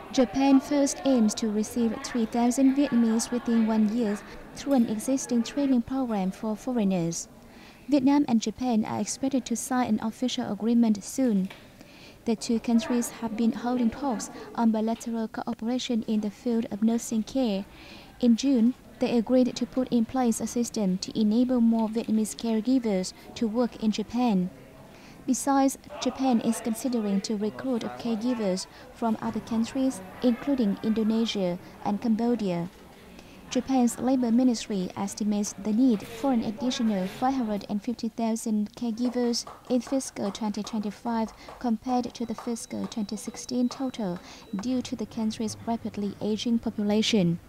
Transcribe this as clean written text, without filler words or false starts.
Japan first aims to receive 3,000 Vietnamese within 1 year through an existing training program for foreigners. Vietnam and Japan are expected to sign an official agreement soon. The two countries have been holding talks on bilateral cooperation in the field of nursing care. In June, they agreed to put in place a system to enable more Vietnamese caregivers to work in Japan. Besides, Japan is considering to recruit caregivers from other countries, including Indonesia and Cambodia. Japan's Labor Ministry estimates the need for an additional 550,000 caregivers in fiscal 2025 compared to the fiscal 2016 total due to the country's rapidly aging population.